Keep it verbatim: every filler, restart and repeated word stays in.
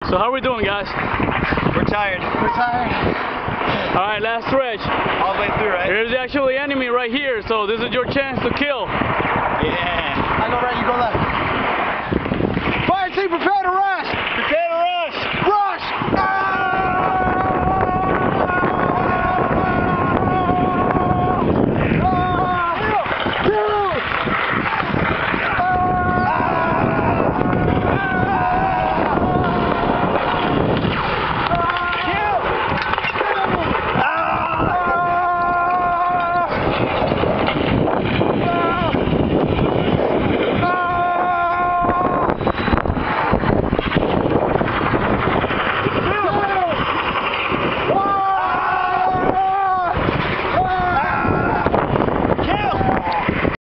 So how are we doing, guys? We're tired. We're tired. All right, last stretch. All the way through, right? Here's the actual enemy right here, so this is your chance to kill. Yeah. I go right, you go left.